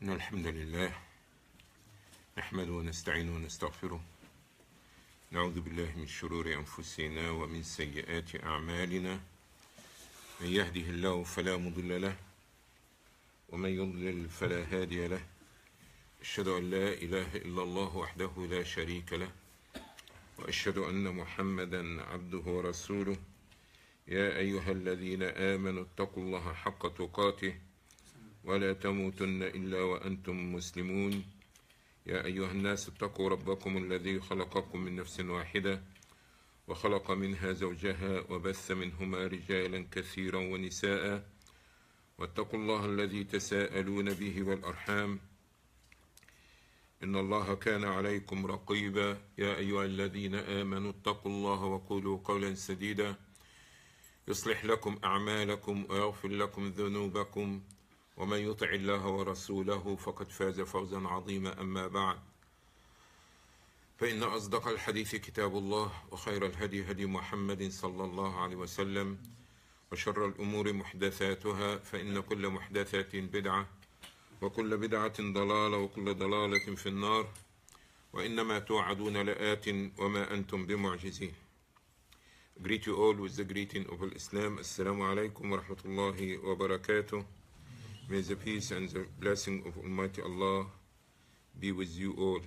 إن الحمد لله نحمده ونستعينه ونستغفره نعوذ بالله من شرور أنفسنا ومن سيئات أعمالنا من يهده الله فلا مضل له ومن يضلل فلا هادي له أشهد أن لا إله إلا الله وحده لا شريك له وأشهد أن محمدا عبده ورسوله يا أيها الذين آمنوا اتقوا الله حق تقاته ولا تموتن إلا وأنتم مسلمون يا أيها الناس اتقوا ربكم الذي خلقكم من نفس واحدة وخلق منها زوجها وبث منهما رجالا كثيرا ونساء واتقوا الله الذي تساءلون به والأرحام إن الله كان عليكم رقيبا يا أيها الذين آمنوا اتقوا الله وقولوا قولا سديدا يصلح لكم أعمالكم ويغفر لكم ذنوبكم ومن يطع الله ورسوله فقد فاز فوزا عظيما أما بعد فإن أصدق الحديث كتاب الله وخير الهدي هدي محمد صلى الله عليه وسلم وشر الأمور محدثاتها فإن كل محدثة بدعة وكل بدعة ضلالة وكل ضلالة في النار وإنما توعدون لآت وما أنتم بمعجزين. I greet you all with the greeting of Islam. Assalamu alaikum wa rahmatullahi wa barakatuh. May the peace and the blessing of Almighty Allah be with you all.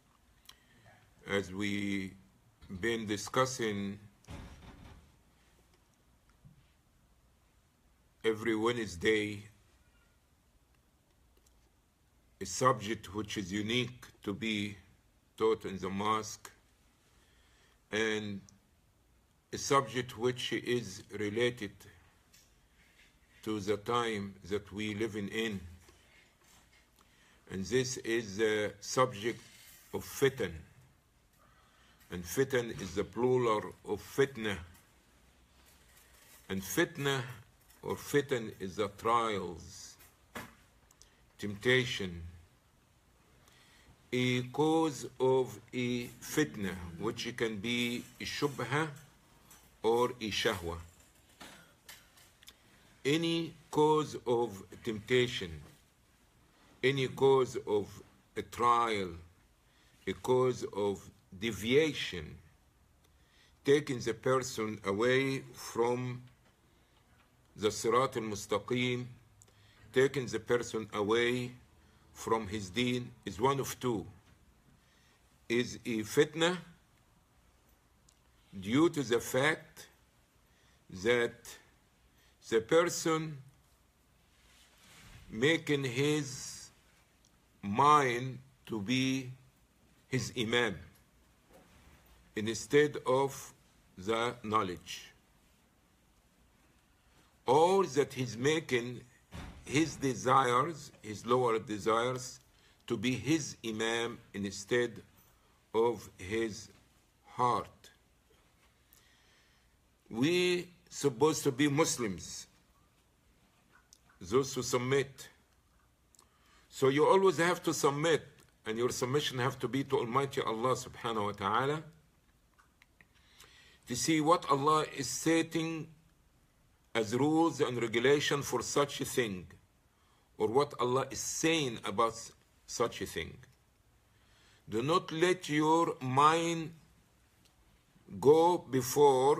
As we been discussing every Wednesday a subject which is unique to be taught in the mosque and a subject which is related to the time that we live in. And this is the subject of fitan. And fitan is the plural of fitna. And fitna or fitan is the trials, temptation, a cause of a fitna, which can be a shubha or a shahwa. Any cause of temptation, any cause of a trial, a cause of deviation, taking the person away from the Sirat al-Mustaqim, taking the person away from his deen is one of two. Is a fitna due to the fact that the person making his mind to be his imam instead of the knowledge, or that he's making his desires, his lower desires, to be his imam instead of his heart. We supposed to be Muslims, those who submit. So you always have to submit, and your submission have to be to Almighty Allah subhanahu wa ta'ala, to see what Allah is setting as rules and regulation for such a thing, or what Allah is saying about such a thing. Do not let your mind go before,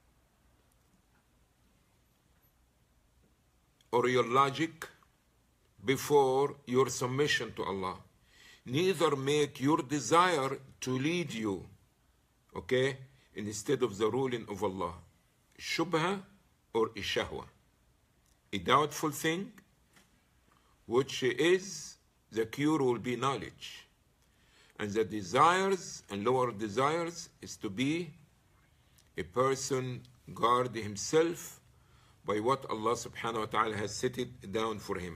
or your logic before your submission to Allah. Neither make your desire to lead you, okay, instead of the ruling of Allah. Shubha or a shahwa, a doubtful thing, which is the cure will be knowledge. And the desires and lower desires is to be a person guard himself by what Allah subhanahu wa ta'ala has set it down for him.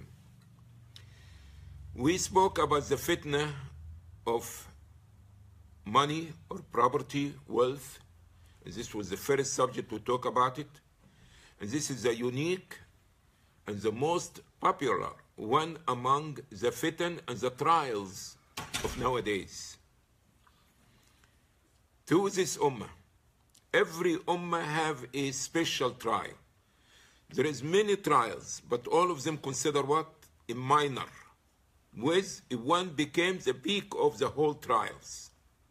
We spoke about the fitna of money or property, wealth. And this was the first subject to talk about it. And this is the unique and the most popular one among the fitan and the trials of nowadays. To this ummah, every ummah have a special trial. There is many trials, but all of them consider what? A minor. with one became the peak of the whole trials.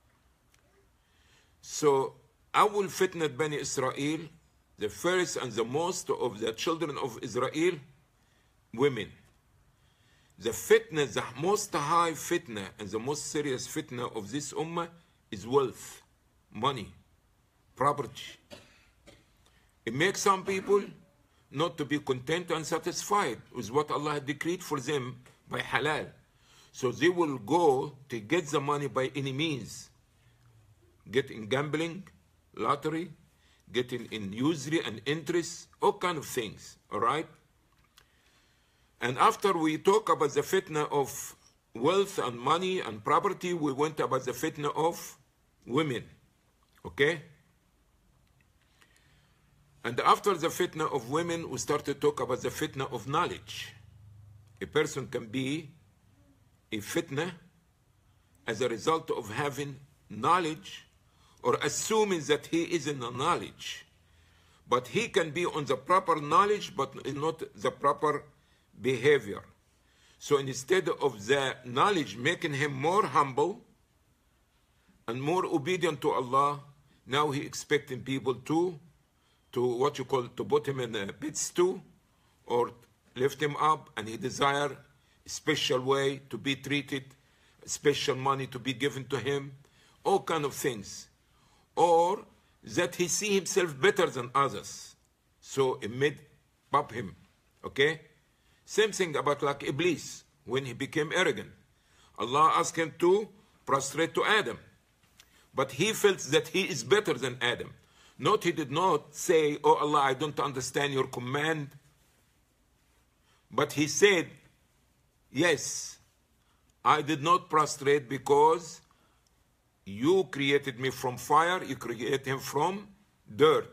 So, أول فتنة بني إسرائيل, the first and the most of the children of Israel, women. The fitna, the most high fitna and the most serious fitna of this ummah is wealth, money, property. It makes some people not to be content and satisfied with what Allah had decreed for them by halal. So they will go to get the money by any means. Get in gambling, lottery, getting in usury and interest, all kind of things, all right? And after we talk about the fitna of wealth and money and property, we went about the fitna of women, okay? And after the fitna of women, we started to talk about the fitna of knowledge. A person can be a fitna as a result of having knowledge or assuming that he is in the knowledge. But he can be on the proper knowledge, but not the proper behavior. So instead of the knowledge making him more humble and more obedient to Allah, now he expecting people to what you call, to put him in a pit stew or lift him up, and he desire a special way to be treated, special money to be given to him, all kind of things. Or that he see himself better than others. So it made pop him, okay? Same thing about like Iblis, when he became arrogant. Allah asked him to prostrate to Adam. But he felt that he is better than Adam. Note, he did not say, oh Allah, I don't understand your command. But he said, yes, I did not prostrate because you created me from fire, you created him from dirt.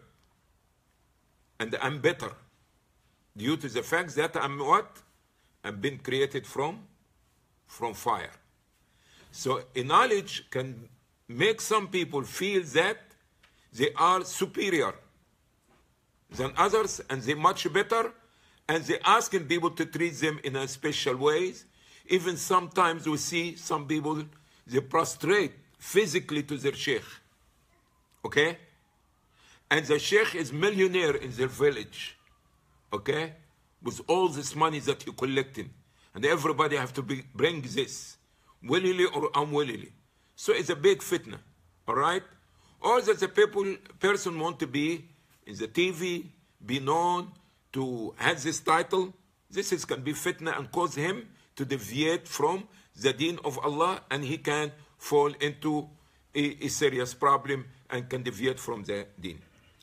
And I'm better. Due to the fact that I'm what? I'm been created from fire. So a knowledge can make some people feel that they are superior than others and they're much better, and they're asking people to treat them in a special ways. Even sometimes we see some people, they prostrate physically to their sheikh, okay? And the sheikh is millionaire in their village, okay? With all this money that he collecting. And everybody have to bring this, willingly or unwillingly. So it's a big fitna, all right? Or that the person want to be in the TV, be known, to have this title. This can be fitna and cause him to deviate from the deen of Allah, and he can fall into a serious problem and can deviate from the deen.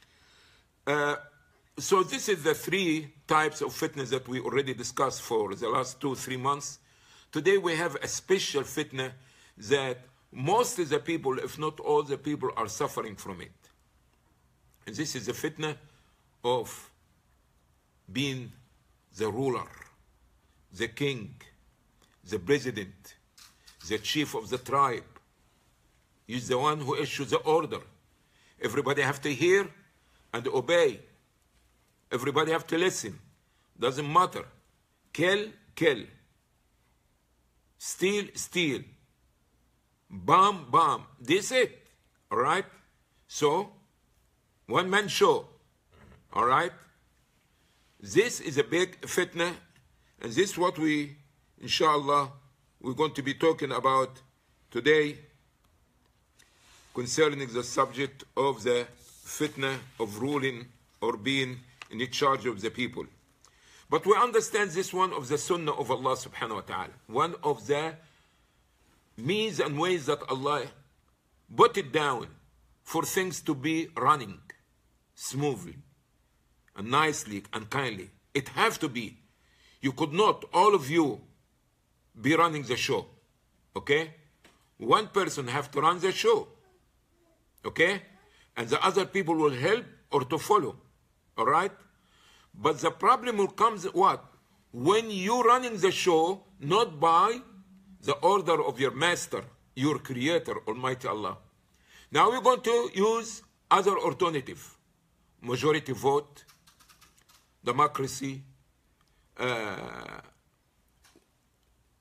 So this is the three types of fitna that we already discussed for the last 2-3 months. Today we have a special fitna that most of the people, if not all the people, are suffering from it. And this is the fitna of being the ruler, the king, the president, the chief of the tribe. He's the one who issues the order. Everybody have to hear and obey. Everybody have to listen. Doesn't matter. Kill, kill. Steal, steal. Bomb, bomb. This is it. All right? So, one man show. All right? This is a big fitna, and this is what we, inshallah, we're going to be talking about today concerning the subject of the fitna of ruling or being in charge of the people. But we understand this one of the sunnah of Allah subhanahu wa ta'ala. One of the means and ways that Allah put it down for things to be running smoothly and nicely and kindly. It have to be. You could not, all of you, be running the show. Okay? One person have to run the show. Okay? And the other people will help or to follow. All right? But the problem will come what? When you running the show, not by the order of your master, your creator, Almighty Allah. Now we're going to use other alternative. Majority vote, democracy,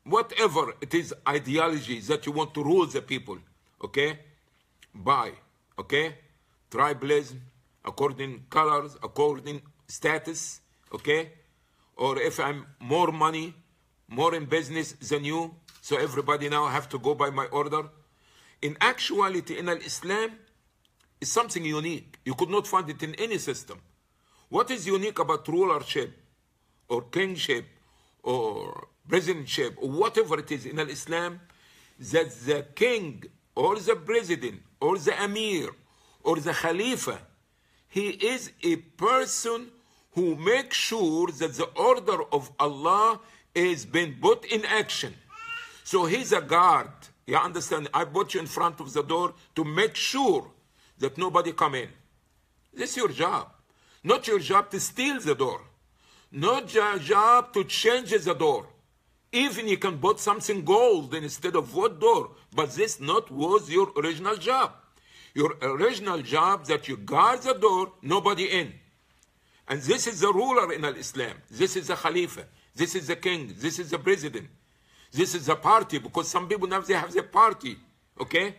whatever it is, ideology that you want to rule the people, okay, by, okay, tribalism, according colors, according status, okay, or if I'm more money, more in business than you, so everybody now have to go by my order. In actuality, in Islam, is something unique. You could not find it in any system. What is unique about rulership or kingship or presidentship or whatever it is in Islam, that the king or the president or the emir or the khalifa, he is a person who makes sure that the order of Allah is being put in action. So he's a guard. You understand? I put you in front of the door to make sure that nobody come in. This is your job. Not your job to steal the door. Not your job to change the door. Even you can put something gold instead of wood door. But this not was your original job. Your original job that you guard the door, nobody in. And this is the ruler in Islam. This is the Khalifa. This is the king. This is the president. This is the party, because some people now they have their party. Okay?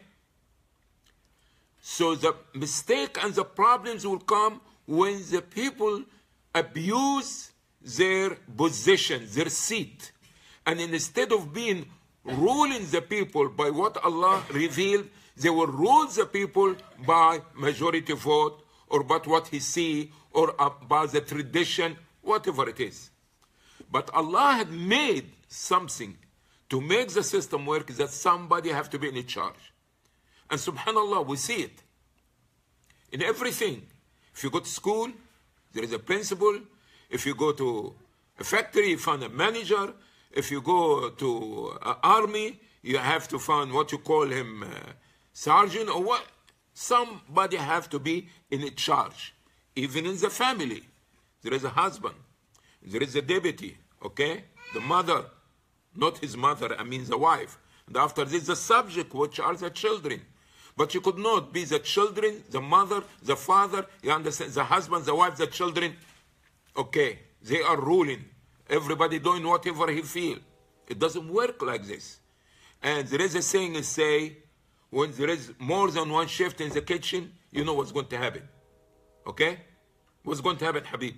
So the mistake and the problems will come when the people abuse their position, their seat. And instead of being ruling the people by what Allah revealed, they will rule the people by majority vote or by what he see or by the tradition, whatever it is. But Allah had made something to make the system work, that somebody have to be in charge. And subhanAllah, we see it in everything. If you go to school, there is a principal. If you go to a factory, you find a manager. If you go to an army, you have to find what you call him sergeant or what. Somebody have to be in charge. Even in the family, there is a husband. There is a deputy, okay? The mother, not his mother, I mean the wife. And after this, the subject, which are the children. But you could not be the children, the mother, the father, you understand, the husband, the wife, the children. Okay, they are ruling. Everybody doing whatever he feel. It doesn't work like this. And there is a saying that say, when there is more than one shift in the kitchen, you know what's going to happen. Okay? What's going to happen, Habib?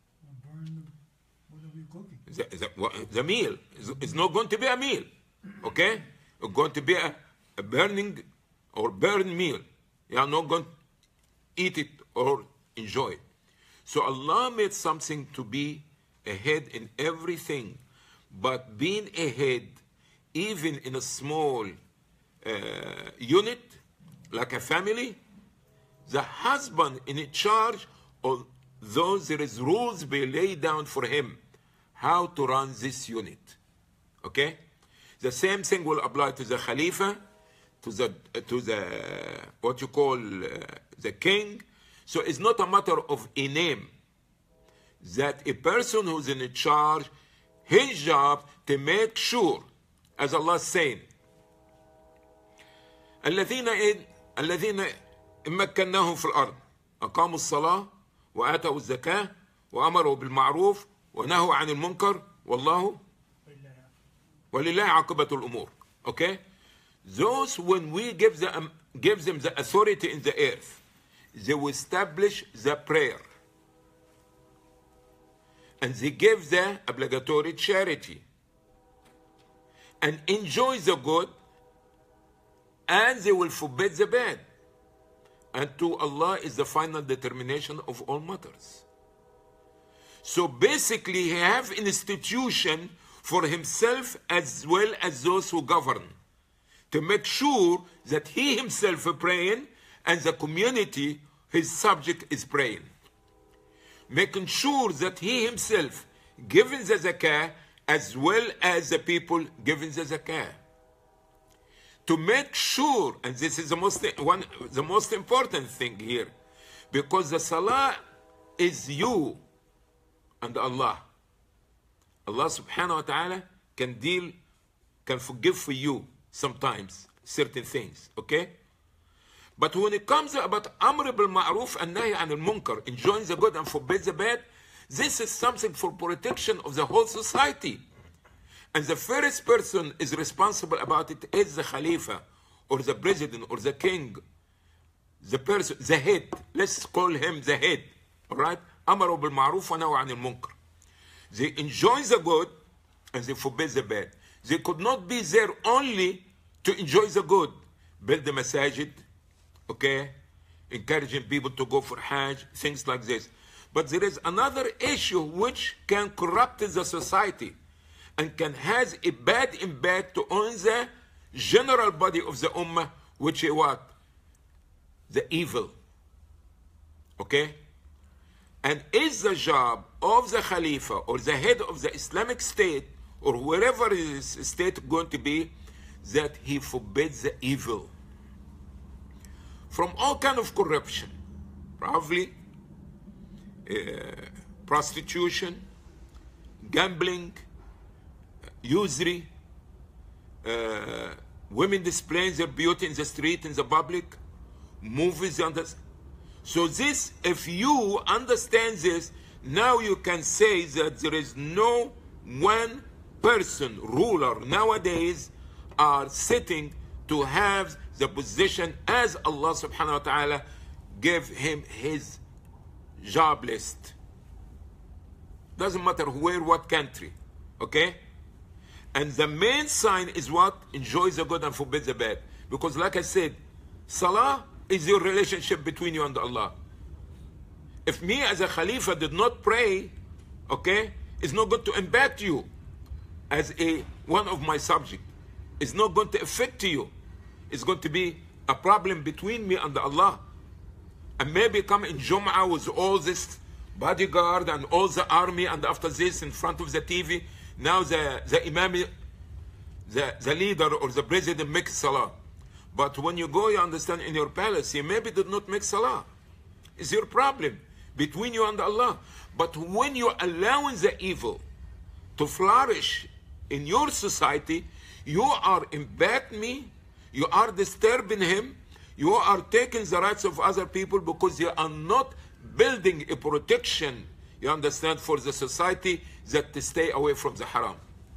What are we cooking? The meal. It's not going to be a meal. Okay? It's going to be a burning or burned meal. You are not going to eat it or enjoy it. So Allah made something to be ahead in everything. But being ahead, even in a small unit, like a family, the husband in charge of those, there is rules be laid down for him how to run this unit. Okay? The same thing will apply to the Khalifa, to the what you call the king. So it's not a matter of a name. That a person who's in charge, his job to make sure, as Allah is saying, الذين مكناهم في الأرض أقاموا الصلاة وآتوا الزكاة وأمروا بالمعروف ونهوا عن المنكر والله ولله عاقبة الأمور. Okay? Those, when we give them the authority in the earth, they will establish the prayer. And they give the obligatory charity. And enjoy the good. And they will forbid the bad. And to Allah is the final determination of all matters. So basically, he have an institution for himself as well as those who govern, to make sure that he himself is praying and the community, his subject, is praying. Making sure that he himself giving the zakah as well as the people giving the zakah. To make sure, and this is the most important thing here, because the salah is you and Allah. Allah subhanahu wa ta'ala can forgive for you sometimes certain things, okay? But when it comes about amr bil ma'ruf and nahy anil munkar, enjoying the good and forbid the bad, this is something for protection of the whole society. And the first person is responsible about it is the Khalifa, or the president, or the king, the person, the head. Let's call him the head. All right? أمروا بالمعروف ونهوا عن المنكر. They enjoy the good and they forbid the bad. They could not be there only to enjoy the good. Build the masajid, okay? Encouraging people to go for Hajj, things like this. But there is another issue which can corrupt the society and can has a bad impact on the general body of the ummah, which is what? The evil. Okay? And is the job of the Khalifa or the head of the Islamic State or wherever his state going to be, that he forbids the evil from all kind of corruption, probably prostitution, gambling, usury, women displaying their beauty in the street, in the public, movies. So this, if you understand this, now you can say that there is no one person, ruler nowadays are sitting to have the position as Allah subhanahu wa ta'ala gave him his job list. Doesn't matter where, what country. Okay? And the main sign is what? Enjoy the good and forbid the bad. Because like I said, Salah is your relationship between you and Allah. If me as a Khalifa did not pray, okay, it's not going to impact you as one of my subjects. It's not going to affect you. It's going to be a problem between me and Allah. And maybe come in Jum'ah with all this bodyguard and all the army, and after this in front of the TV, now the imam, the leader or the president makes salah. But when you go, you understand, in your palace, you maybe did not make salah. It's your problem between you and Allah. But when you allow the evil to flourish in your society, you are impacting me, you are disturbing him, you are taking the rights of other people because you are not building a protection, you understand, for the society that to stay away from the haram.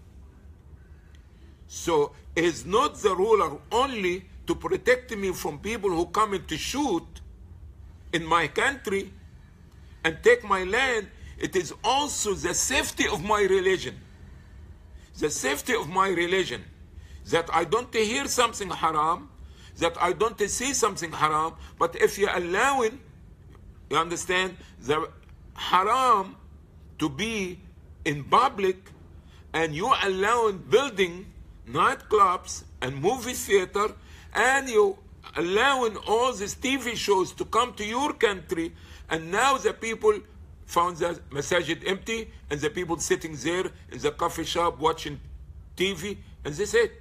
So it's not the ruler only to protect me from people who come in to shoot in my country and take my land. It is also the safety of my religion. The safety of my religion. That I don't hear something haram, that I don't see something haram, but if you're allowing, you understand, the haram to be in public, and you allowing building nightclubs and movie theater, and you allowing all these TV shows to come to your country, and now the people found the masajid empty, and the people sitting there in the coffee shop watching TV, and that's it.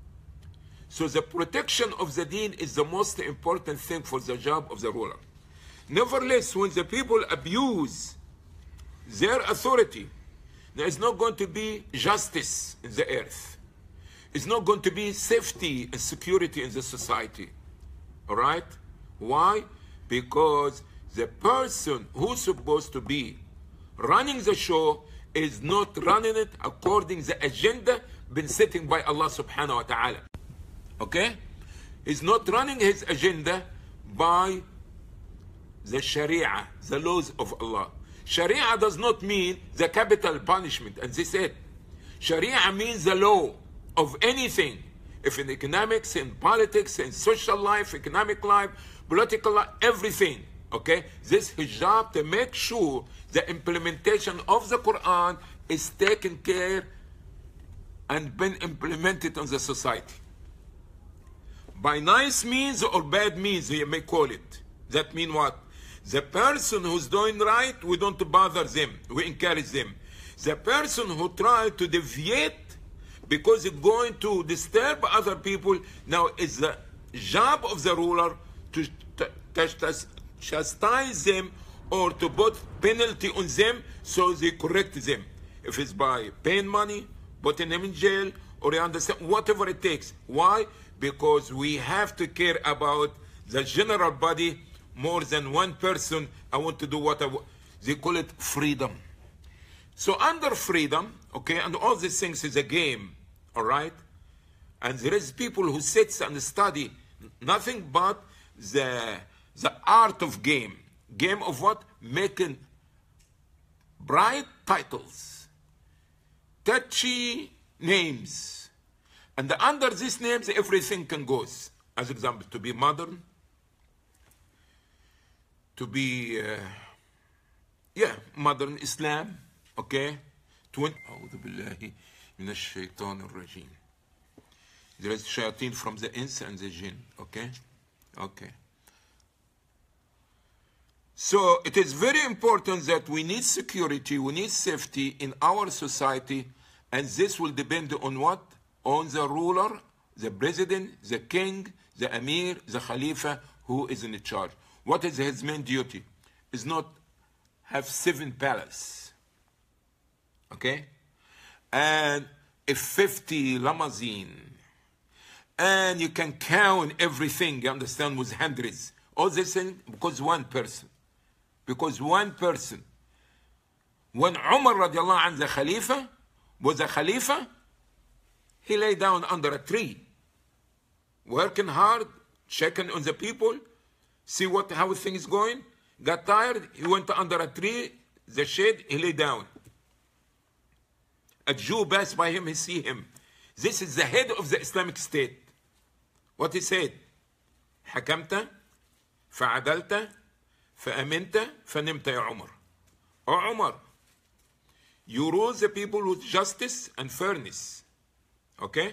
So the protection of the deen is the most important thing for the job of the ruler. Nevertheless, when the people abuse their authority, there is not going to be justice in the earth. It's not going to be safety and security in the society. All right? Why? Because the person who's supposed to be running the show is not running it according to the agenda been setting by Allah subhanahu wa ta'ala. Okay? He's not running his agenda by the Sharia, the laws of Allah. Sharia does not mean the capital punishment, and they said Sharia means the law of anything. If in economics, in politics, in social life, economic life, political life, everything. Okay? This is his job to make sure the implementation of the Quran is taken care and been implemented on the society. By nice means or bad means, you may call it. That means what? The person who's doing right, we don't bother them. We encourage them. The person who tries to deviate because it's going to disturb other people, now it's the job of the ruler to chastise them or to put penalty on them so they correct them. If it's by paying money, putting them in jail, or you understand, whatever it takes. Why? Because we have to care about the general body more than one person. I want to do what I want. They call it freedom. So under freedom, okay, and all these things is a game, all right? And there is people who sits and study nothing but the art of game. Game of what? Making bright titles, touchy names. And under these names, everything can go. As example, to be modern, to be, modern Islam, okay? أعوذ بالله من الشيطان الرجيم. There is shayateen from the ins and the jinn, okay? Okay. So it is very important that we need security, we need safety in our society, and this will depend on what? On the ruler, the president, the king, the emir, the khalifa, who is in charge. What is his main duty? Is not have 7 palaces, okay? And a 50 limousine, and you can count everything, you understand, with hundreds. All this thing because one person. Because one person. When Umar radiallahu anhu, the Khalifa, was a Khalifa, he lay down under a tree, working hard, checking on the people, see how things going. Got tired, he went under a tree, the shade, he lay down. A Jew passed by him, he see him. This is the head of the Islamic State. What he said? حكمت فعدلت فأمنت فنمت يا عمر. Oh Umar, you rule the people with justice and fairness. Okay?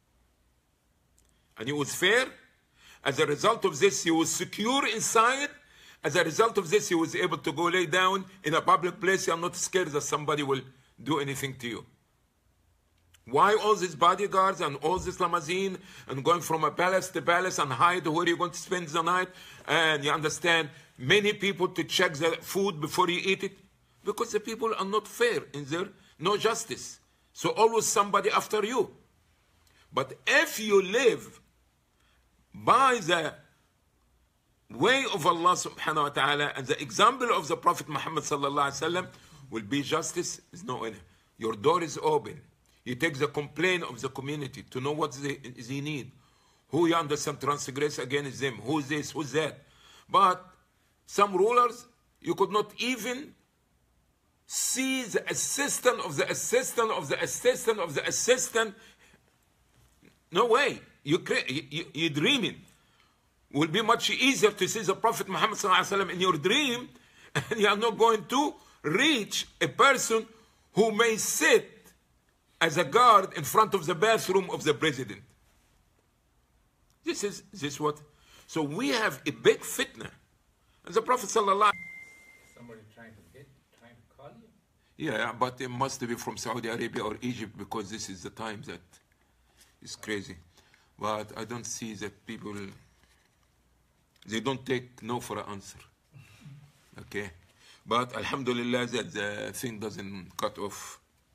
And he was fair. As a result of this, he was secure inside. As a result of this, he was able to go lay down in a public place. You are not scared that somebody will do anything to you. Why all these bodyguards and all this limousine and going from a palace to palace and hide where you're going to spend the night? And you understand, many people to check the food before you eat it. Because the people are not fair in there, no justice. So always somebody after you. But if you live by the way of Allah subhanahu wa ta'ala and the example of the Prophet Muhammad sallallahu alaihi wasallam, will be justice. Is no end. Your door is open. You take the complaint of the community to know what they need. Who you understand transgress against them. Who's this, who's that. But some rulers, you could not even see the assistant of the assistant of the assistant of the assistant. No way. You're dreaming. Will be much easier to see the Prophet Muhammad ﷺ in your dream, and you are not going to reach a person who may sit as a guard in front of the bathroom of the president. This is what. So we have a big fitna. And the Prophet ﷺ. Somebody trying to call you? Yeah, but it must be from Saudi Arabia or Egypt, because this is the time that is crazy. But I don't see that people, they don't take no for an answer. Okay? But alhamdulillah that the thing doesn't cut off.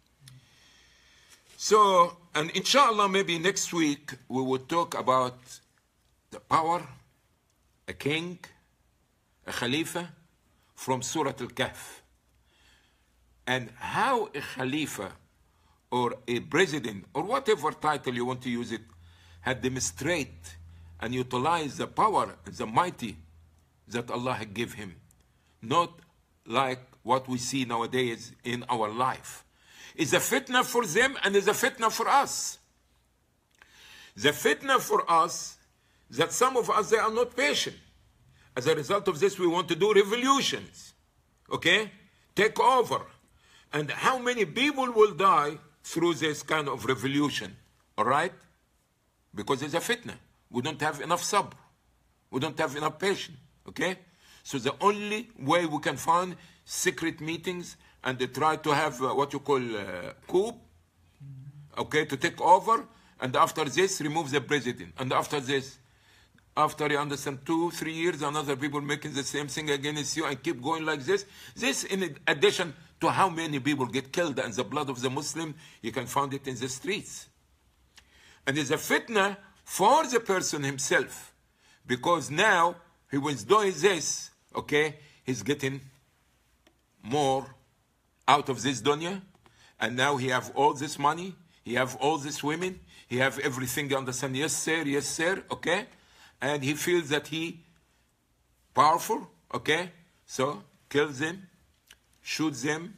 So, and inshallah maybe next week we will talk about the power, a king, a Khalifa, from Surah Al-Kahf. And how a Khalifa or a president or whatever title you want to use it had demonstrate and utilize the power, the mighty that Allah had given him. Not like what we see nowadays in our life. It's a fitna for them and it's a fitna for us. The fitna for us, that some of us, they are not patient. As a result of this, we want to do revolutions. Okay? Take over. And how many people will die through this kind of revolution? All right? Because it's a fitna. We don't have enough sabr. We don't have enough patience. Okay? So the only way we can find secret meetings and they try to have what you call coup, okay, to take over, and after this, remove the president. And after this, after you understand 2-3 years, another people making the same thing against you and keep going like this. This in addition to how many people get killed and the blood of the Muslim, you can find it in the streets. And it's a fitna for the person himself. Because now, he was doing this, okay, he's getting more out of this dunya, and now he have all this money, he have all these women, he have everything, you understand? Yes, sir, okay? And he feels that he powerful, okay? So, kills them, shoots them,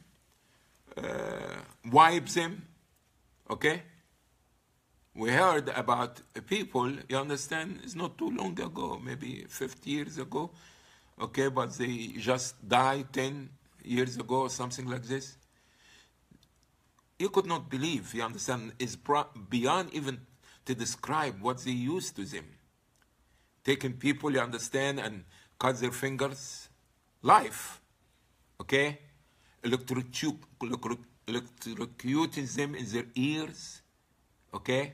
wipes them, okay? We heard about people, you understand, it's not too long ago, maybe 50 years ago, okay, but they just died 10 years ago or something like this. You could not believe, you understand, it's beyond even to describe what they used to them. Taking people, you understand, and cut their fingers, life, okay? Electrocuting them in their ears, okay?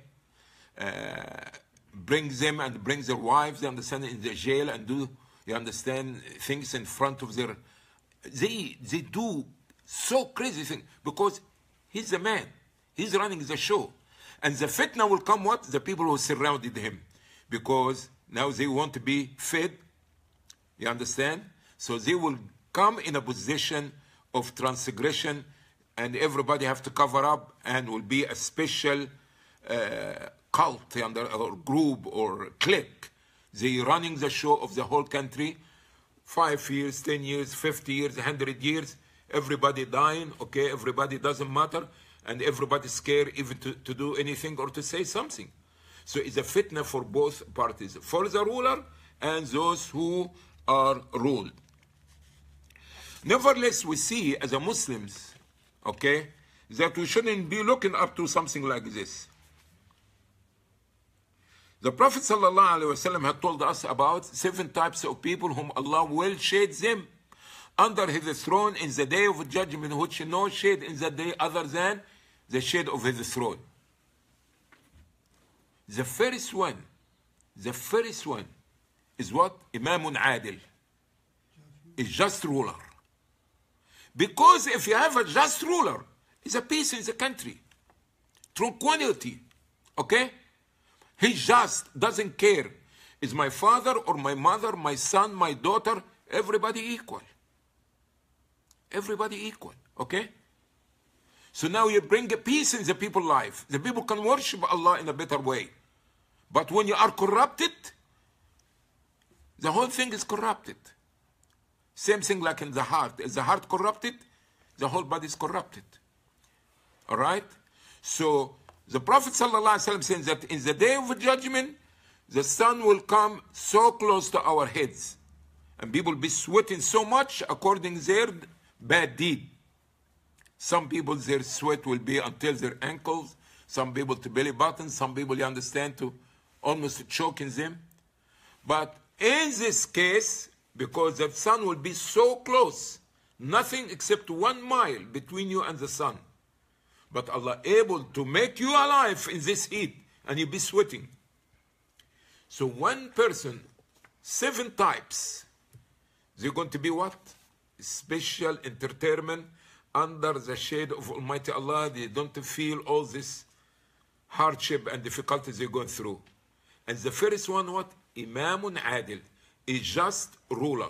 Bring them and bring their wives, you understand, in the jail and do, you understand, things in front of their, they do so crazy things because he's the man, he's running the show. And the fitna will come what? The people who surrounded him. Because now they want to be fed, you understand? So they will come in a position of transgression and everybody have to cover up and will be a special cult or group or clique. They running the show of the whole country. 5 years, 10 years, 50 years, 100 years, everybody dying, okay, everybody doesn't matter, and everybody scared even to do anything or to say something. So it's a fitna for both parties, for the ruler and those who are ruled. Nevertheless, we see as a Muslims, okay, that we shouldn't be looking up to something like this. The Prophet ﷺ had told us about 7 types of people whom Allah will shade them under his throne in the day of judgment, which no shade in the day other than the shade of his throne. The first one is what? Imamun Adil, a just ruler. Because if you have a just ruler, it's a peace in the country, tranquility, okay? He just doesn't care. Is my father or my mother, my son, my daughter, everybody equal. Everybody equal, okay? So now you bring a peace in the people's life. The people can worship Allah in a better way. But when you are corrupted, the whole thing is corrupted. Same thing like in the heart. Is the heart corrupted? The whole body is corrupted. All right? So the Prophet ﷺ says that in the day of judgment, the sun will come so close to our heads. And people will be sweating so much according to their bad deed. Some people, their sweat will be until their ankles. Some people to belly button. Some people, you understand, to almost choking them. But in this case, because the sun will be so close, nothing except 1 mile between you and the sun. But Allah able to make you alive in this heat, and you be sweating. So one person, 7 types, they're going to be what? Special entertainment under the shade of Almighty Allah. They don't feel all this hardship and difficulties they're going through. And the first one, what? Imamun Adil, a just ruler,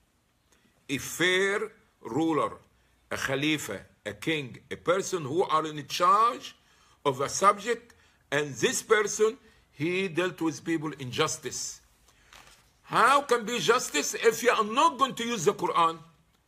a fair ruler, a Khalifa, a king, a person who are in charge of a subject, and this person, he dealt with people in justice. How can be justice if you are not going to use the Quran?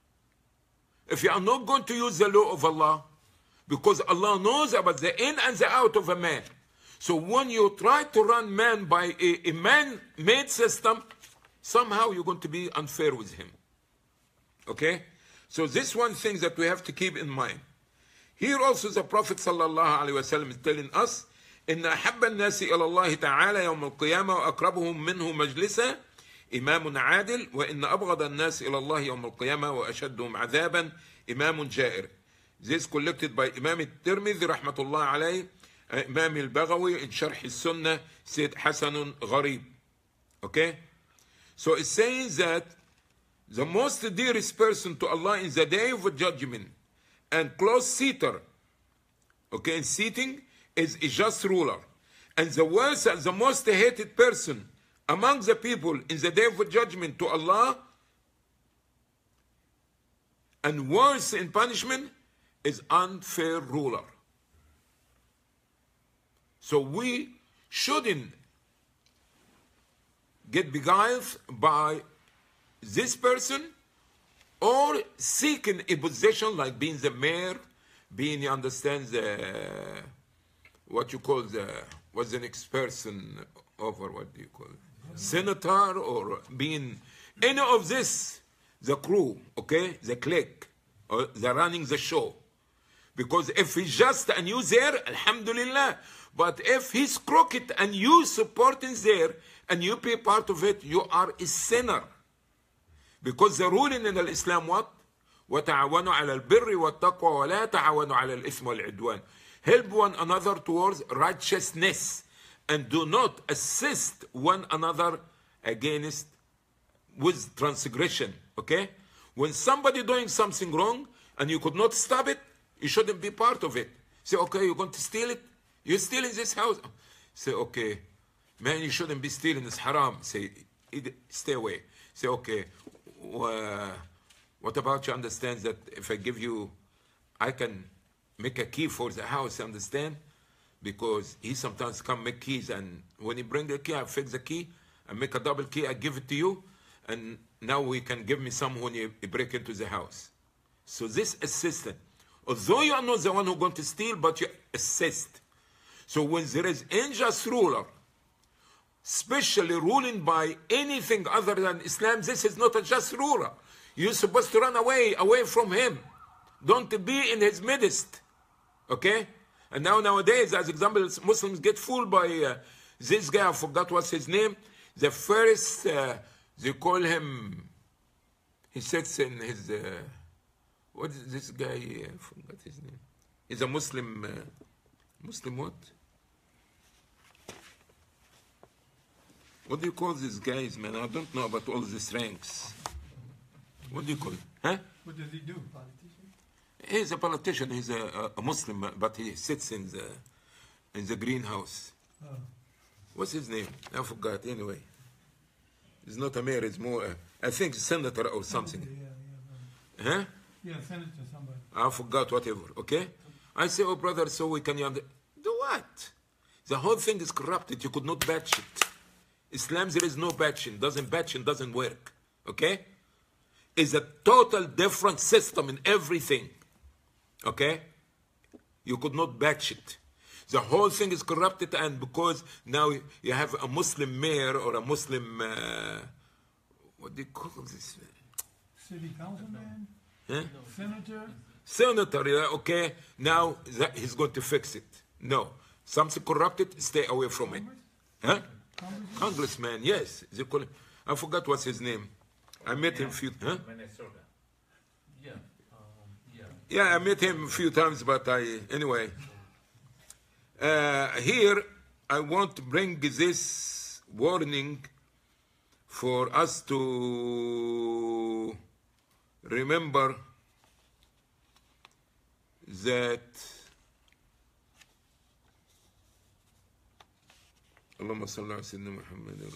If you are not going to use the law of Allah? Because Allah knows about the in and the out of a man. So when you try to run man by a man-made system, somehow you're going to be unfair with him. Okay? So this one thing that we have to keep in mind. Here also the Prophet ﷺ is telling us, إن أحب الناس إلى الله تعالى يوم القيامة وأقربهم منه مجلسا إمام عادل وإن أبغض الناس إلى الله يوم القيامة وأشدهم عذابا إمام جائر. This collected by Imam al-Tirmidhi rahmatullah alayh, Imam al-Baghawi in Sharh al-Sunnah said Hasanun Gharib. Okay? So it says that the most dearest person to Allah in the day of judgment and close seater, okay, in seating, is a just ruler. And the worst and the most hated person among the people in the day of judgment to Allah and worse in punishment is unfair ruler. So we shouldn't get beguiled by this person or seeking a position like being the mayor, being, you understand, the, what you call the, what's the next person over, what do you call it? Senator, or being any of this, the crew, okay, the clique, or the running the show. Because if he's just and you there, alhamdulillah. But if he's crooked and you supporting there and you be part of it, you are a sinner. Because the ruling in Islam what? وَتَعَوَنُوا عَلَى الْبِرِّ وَالتَّقْوَى وَلَا تَعَوَنُوا عَلَى الْإِثْمِ وَالْعِدْوَانِ. Help one another towards righteousness and do not assist one another against with transgression. Okay? When somebody doing something wrong and you could not stop it, you shouldn't be part of it. Say, okay, you're going to steal it? You're stealing this house? Say, okay, man, you shouldn't be stealing, it's haram. Say, stay away. Say, okay, what about you understand that if I give you, I can make a key for the house, understand? Because he sometimes come make keys, and when he bring the key, I fix the key, I make a double key, I give it to you, and now we can give me some when you break into the house. So this assistant, although you are not the one who's going to steal, but you assist. So when there is unjust ruler, especially ruling by anything other than Islam, this is not a just ruler. You're supposed to run away from him. Don't be in his midst. Okay? And now nowadays, as example, Muslims get fooled by this guy, I forgot what's his name. The first, they call him, he sits in his, what is this guy, I forgot his name. He's a Muslim, Muslim what? What do you call these guys, man? I don't know about all these ranks. What do you call it? Huh? What does he do? Politician? He's a politician. He's a Muslim, but he sits in the greenhouse. Oh. What's his name? I forgot. Anyway, he's not a mayor. It's more, I think, senator or something. Yeah, Huh? yeah, senator, somebody. I forgot. Whatever. Okay. I say, oh brother, so we can do what? The whole thing is corrupted. You could not batch it. Islam, there is no batching. Batching doesn't work. Okay? It's a total different system in everything. Okay? You could not batch it. The whole thing is corrupted, and because now you have a Muslim mayor or a Muslim, what do you call this? City councilman? Huh? Senator? Senator, yeah, okay. Now he's going to fix it. No. Something corrupted, stay away from it. Huh? Congressman, yes. I forgot what's his name. I met him a few times. Huh? Minnesota. Yeah, I met him a few times, but anyway. Here, I want to bring this warning for us to remember that اللهم صل على سيدنا محمد.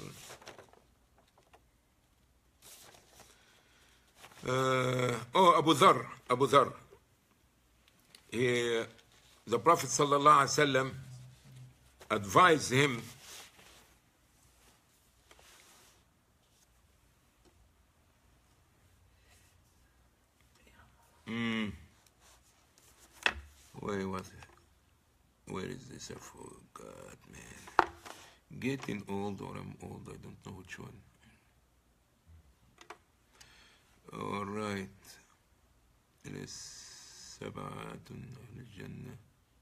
Abu Dhar. The Prophet sallallahu alaihi wasallam advised him where was it? Where is this? I forgot, man. Getting old, or I'm old, I don't know which one. All right. It is سبعة أهل الجنة.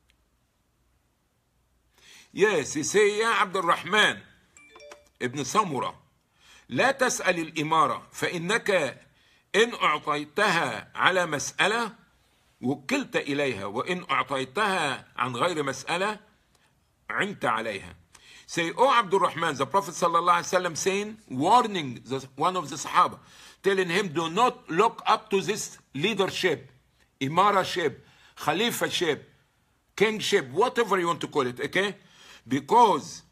Yes, he say, يا عبد الرحمن ابن سمرة لا تسأل الإمارة فإنك إن أعطيتها على مسألة وكلت إليها وإن أعطيتها عن غير مسألة عنت عليها. Say, oh Abdul Rahman, the Prophet sallallahu alaihi wasallam saying, warning one of the Sahaba, telling him, do not look up to this leadership, imaraship, khalifaship, kingship, whatever you want to call it, okay? Because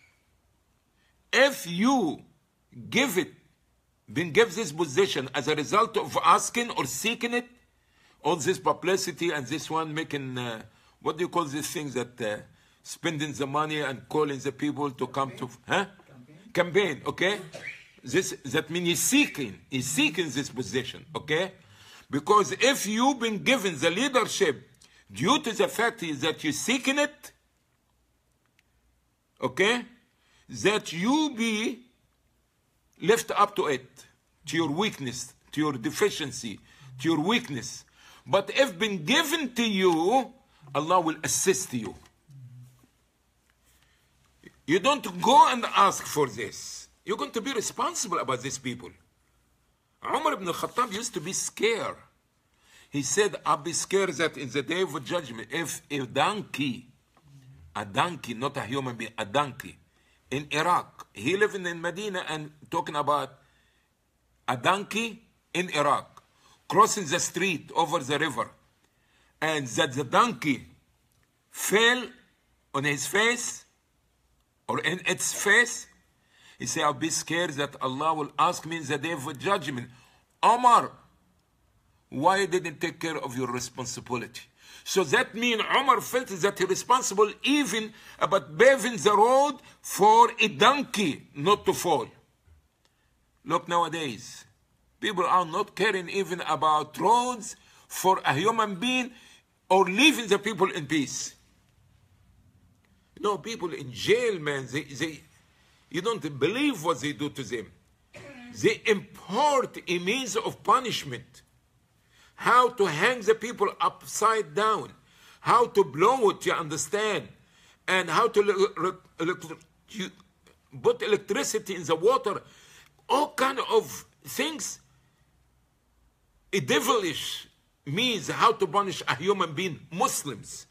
if you give this position as a result of asking or seeking it, All this publicity and this one making, what do you call these things that spending the money and calling the people to come to, Campaign, okay? That means he's seeking this position, okay? Because if you've been given the leadership due to the fact that you're seeking it, okay, that you be left up to it, to your weakness, to your deficiency, to your weakness. But if been given to you, Allah will assist you. You don't go and ask for this. You're going to be responsible about these people. Umar ibn al-Khattab used to be scared. He said, I'll be scared that in the day of judgment, if a donkey, not a human being, a donkey, in Iraq, he living in Medina and talking about a donkey in Iraq, crossing the street over the river, and that the donkey fell on his face, or in its face, he said, I'll be scared that Allah will ask me in the day of judgment, Omar, why didn't take care of your responsibility? So that means Omar felt that he's responsible even about paving the road for a donkey not to fall. Look nowadays, people are not caring even about roads for a human being or leaving the people in peace. No, people in jail, man, you don't believe what they do to them. They import a means of punishment. How to hang the people upside down. How to blow it, you understand. And how to put electricity in the water. All kind of things. A devilish means how to punish a human being. Muslims.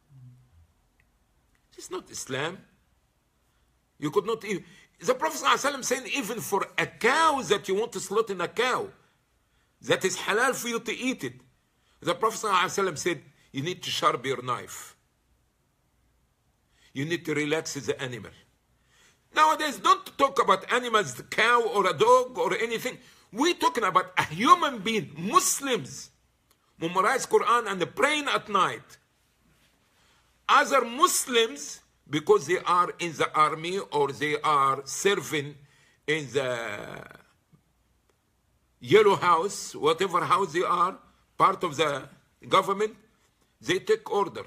It's not Islam. You could not even... The Prophet ﷺ saying even for a cow that you want to slaughter a cow, that is halal for you to eat it. The Prophet ﷺ said, you need to sharpen your knife. You need to relax the animal. Nowadays, don't talk about animals, the cow or a dog or anything. We're talking about a human being, Muslims, memorize Quran and praying at night. Other Muslims, because they are in the army or they are serving in the Yellow House, whatever house they are, part of the government, they take order.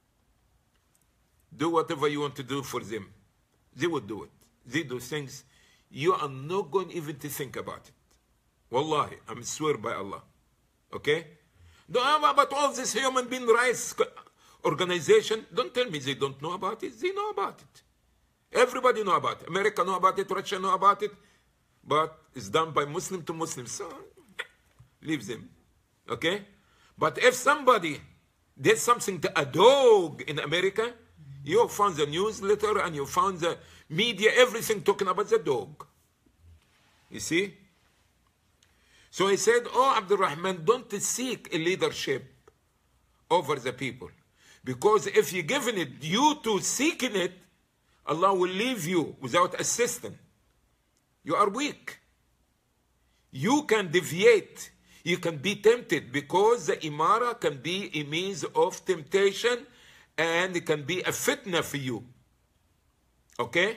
Do whatever you want to do for them. They will do it. They do things you are not going even to think about it. Wallahi, I swear by Allah. Okay? Don't know about all this human being rights organization. Don't tell me they don't know about it. They know about it. Everybody know about it. America know about it. Russia know about it. But it's done by Muslim to Muslim. So leave them. Okay? But if somebody did something to a dog in America, you found the newsletter and you found the media, everything talking about the dog. You see? So he said, oh, Abdul Rahman, don't seek a leadership over the people. Because if you're given it due to seeking it, Allah will leave you without assistance. You are weak. You can deviate. You can be tempted because the imara can be a means of temptation and it can be a fitna for you. Okay?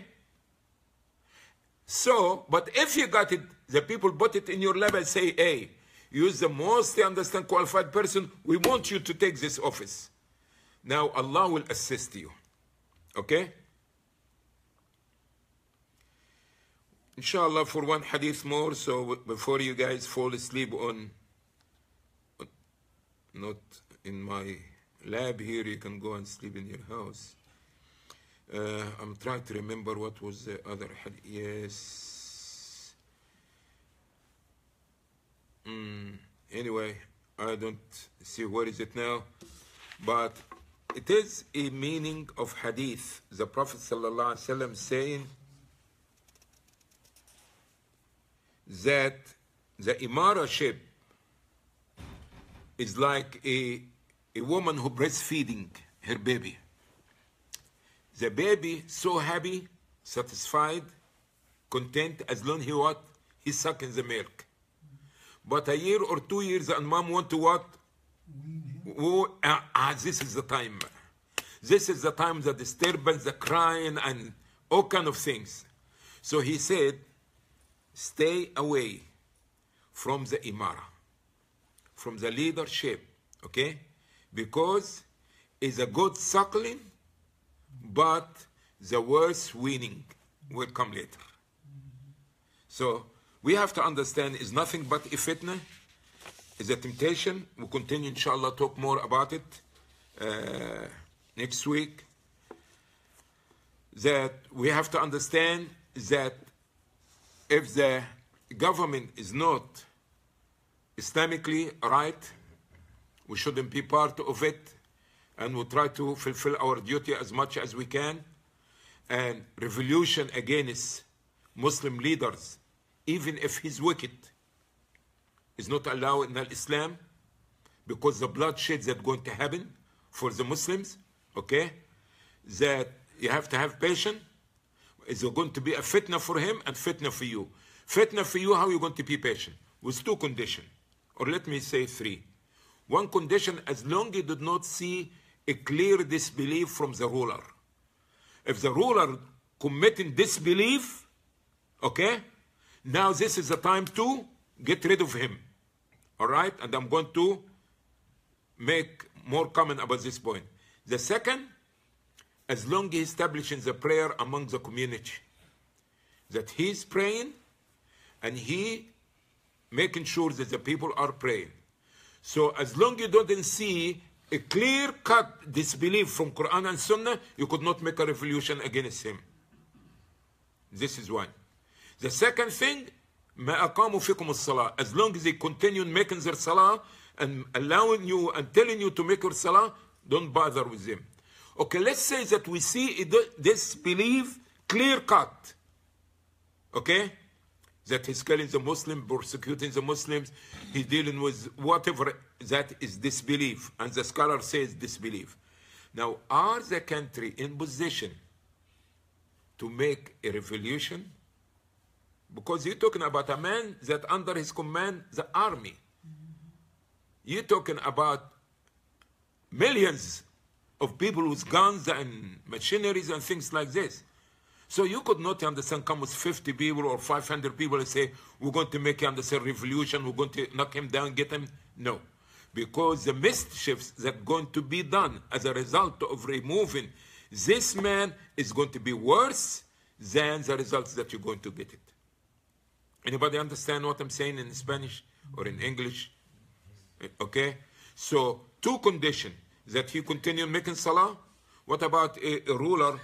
So, but if you got it, the people put it in your lap and say, hey, use the most understand qualified person. We want you to take this office. Now Allah will assist you. Okay? Inshallah, for one hadith more, so before you guys fall asleep on not in my lab here, you can go and sleep in your house. I'm trying to remember what was the other hadith. Yes. Anyway, I don't see where is it now, but it is a meaning of hadith. The Prophet ﷺ saying that the imaraship is like a woman who breastfeeding her baby. The baby so happy, satisfied, content as long as he's sucking the milk. But a year or 2 years and mom want to what? This is the time. This is the time, the disturbance, the crying, and all kind of things. So he said, stay away from the imara, from the leadership, okay? Because it's a good suckling, but the worst weaning will come later. So we have to understand it's nothing but a fitna, it's a temptation. We'll continue, inshallah, talk more about it next week. That we have to understand that if the government is not Islamically right, we shouldn't be part of it, and we'll try to fulfill our duty as much as we can. And revolution against Muslim leaders, even if he's wicked, is not allowed in Islam, because the bloodshed that's going to happen for the Muslims, okay, that you have to have patience. Is going to be a fitna for him and fitna for you. Fitna for you, how are you going to be patient? With two conditions, or let me say three. One condition, as long as you did not see a clear disbelief from the ruler. If the ruler committing disbelief, okay, now this is the time to get rid of him. All right? And I'm going to make more comment about this point. The second, as long as he establishes the prayer among the community, that he's praying and he making sure that the people are praying. So as long as you don't see a clear-cut disbelief from Quran and Sunnah, you could not make a revolution against him. This is one. The second thing, ما أقاموا فيكم الصلاة. As long as they continue making their salah and allowing you and telling you to make your salah, don't bother with them. Okay, let's say that we see this belief clear-cut. Okay? That he's killing the Muslims, persecuting the Muslims, he's dealing with whatever, that is disbelief. And the scholar says disbelief. Now, are the country in position to make a revolution? Because you're talking about a man that under his command, the army. You're talking about millions of people with guns and machineries and things like this. So you could not understand, come with 50 people or 500 people and say, we're going to make a revolution, we're going to knock him down, get him. No. Because the mischiefs that are going to be done as a result of removing this man is going to be worse than the results that you're going to get it. Anybody understand what I'm saying in Spanish or in English? Okay? So, two conditions. That he continue making salah. What about a ruler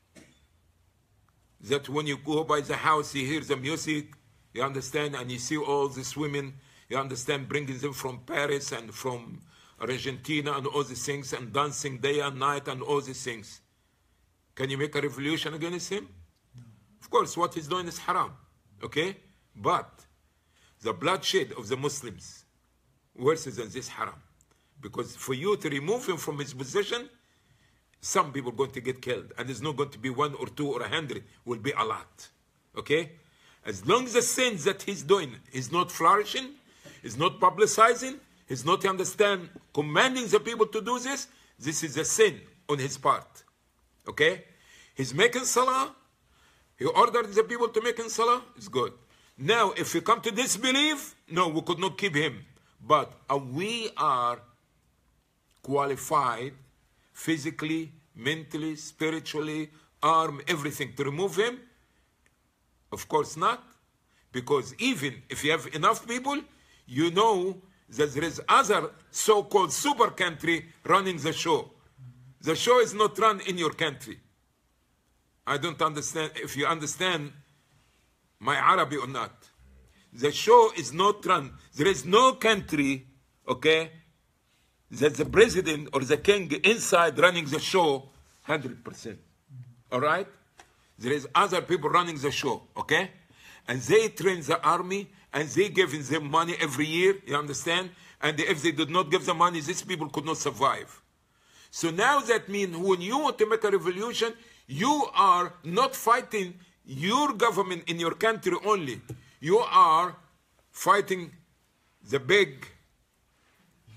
that when you go by the house, he hears the music, you understand, and you see all these women, you understand, bringing them from Paris and from Argentina and all these things, and dancing day and night and all these things. Can you make a revolution against him? No. Of course, what he's doing is haram. Okay? But the bloodshed of the Muslims worse than this haram. Because for you to remove him from his position, some people are going to get killed. And there's not going to be 1 or 2 or 100. It will be a lot. Okay? As long as the sins that he's doing is not flourishing, is not publicizing, he's not, understand, commanding the people to do this, this is a sin on his part. Okay? He's making salah. He ordered the people to make salah. It's good. Now, if we come to disbelief, no, we could not keep him. But we are qualified physically, mentally, spiritually, armed, everything to remove him? Of course not. Because even if you have enough people, you know that there is other so-called super country running the show. The show is not run in your country. I don't understand if you understand my Arabic or not. The show is not run. There is no country, okay, that the president or the king inside running the show 100%. All right? There is other people running the show, okay? And they train the army and they give them money every year, you understand? And if they did not give the money, these people could not survive. So now that means when you want to make a revolution, you are not fighting your government in your country only. You are fighting the big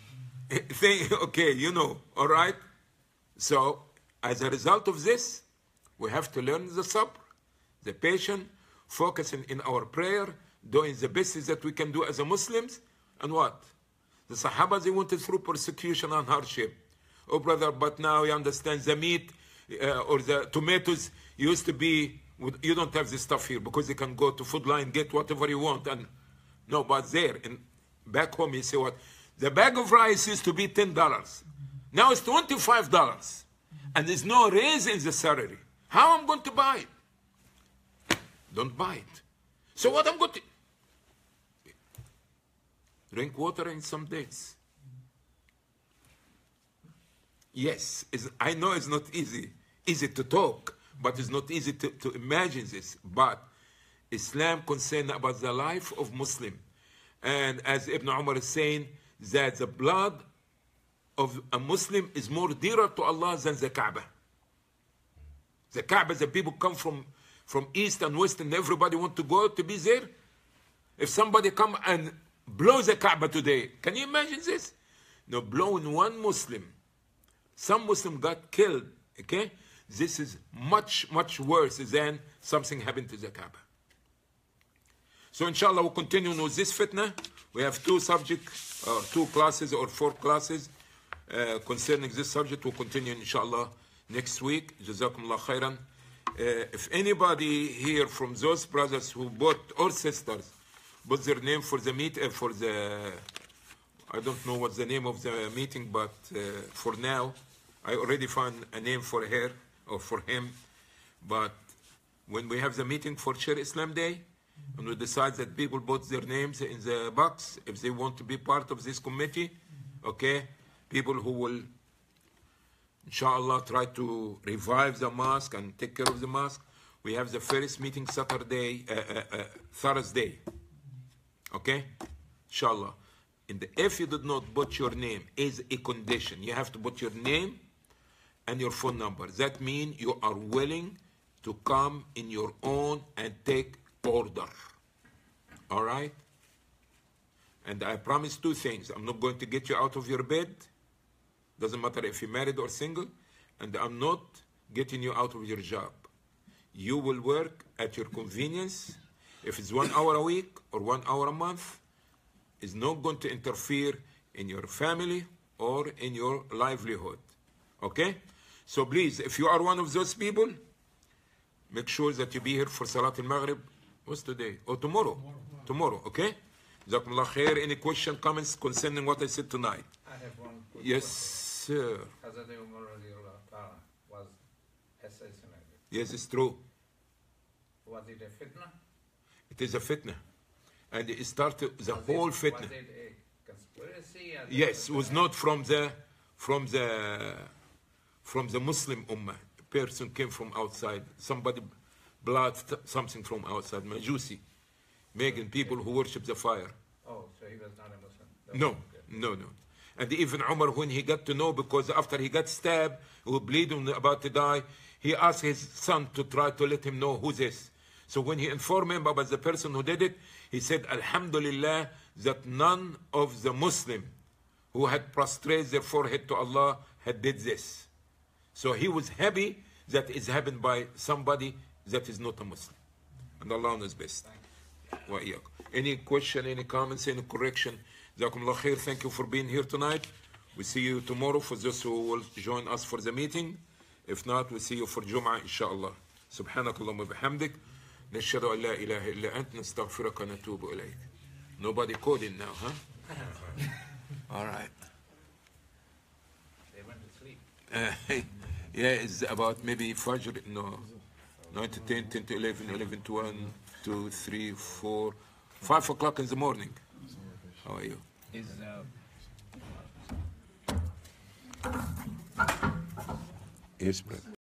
Okay, you know, all right? So, as a result of this, we have to learn the sabr, the patience, focusing in our prayer, doing the best that we can do as a Muslims, and what? The Sahaba, they went through persecution and hardship. Oh, brother, but now you understand the meat or the tomatoes used to be, you don't have this stuff here because you can go to Food Line, get whatever you want. And no, but there, back home, you say what? The bag of rice used to be $10. Now it's $25. And there's no raise in the salary. How I'm going to buy it? Don't buy it. So what I'm going to... Drink water in some days. Yes, I know it's not easy to talk, but it's not easy to imagine this. But Islam concerned about the life of Muslim. And as Ibn Umar is saying, that the blood of a Muslim is more dearer to Allah than the Kaaba. The Kaaba, the people come from east and west and everybody want to go to be there. If somebody come and blow the Kaaba today, can you imagine this? No, blowing one Muslim, some Muslim got killed, okay? This is much, much worse than something happened to the Kaaba. So inshallah we'll continue with this fitna. We have 2 subjects, or 2 classes or 4 classes concerning this subject. We'll continue inshallah next week. Jazakumullah khairan. If anybody here from those brothers who bought, or sisters, put their name for the I don't know what's the name of the meeting, but for now, I already found a name for her or for him. But when we have the meeting for Share Islam Day, and we decide that people put their names in the box, if they want to be part of this committee, okay, people who will, inshallah, try to revive the mosque and take care of the mosque. We have the first meeting Thursday, okay, inshallah. If you did not put your name as a condition, you have to put your name and your phone number. That means you are willing to come in your own and take order. All right? And I promise 2 things. I'm not going to get you out of your bed. Doesn't matter if you're married or single. And I'm not getting you out of your job. You will work at your convenience. If it's 1 hour a week or 1 hour a month, it's not going to interfere in your family or in your livelihood. Okay? So please, if you are one of those people, make sure that you be here for Salat al-Maghrib. What's today? Oh, tomorrow. Tomorrow, okay? Jazakumullah khair. Any question, comments concerning what I said tonight? I have one question. Yes, sir. Hazrat Umar was assassinated. Yes, it's true. Was it a fitna? It is a fitna. And it started the whole fitna. Was it a conspiracy? Yes, it was not from the Muslim ummah. A person came from outside. Somebody blood something from outside. Majusi. Making people who worship the fire. Oh, so he was not a Muslim? No. And even Umar, when he got to know, because after he got stabbed, he was bleeding, about to die, he asked his son to try to let him know who this. So when he informed him about the person who did it, he said, Alhamdulillah, that none of the Muslim who had prostrated their forehead to Allah had did this. So he was happy that it happened by somebody that is not a Muslim. And Allah knows best. Any question, any comments, any correction? Jazakumullah khair. Thank you for being here tonight. We see you tomorrow for those who will join us for the meeting. If not, we see you for Jum'ah, inshallah. Subhanakallahumma bihamdik. نشهد أن لا إله إلا أنت نستغفرك ونتوب إليك. Nobody coding now, huh? All right. They went to sleep. Yeah, it's about maybe Fajr, no, 9 to 10, 10 to 11, 11 to 1, 2, 3, 4, 5 o'clock in the morning. How are you? Yes, brother.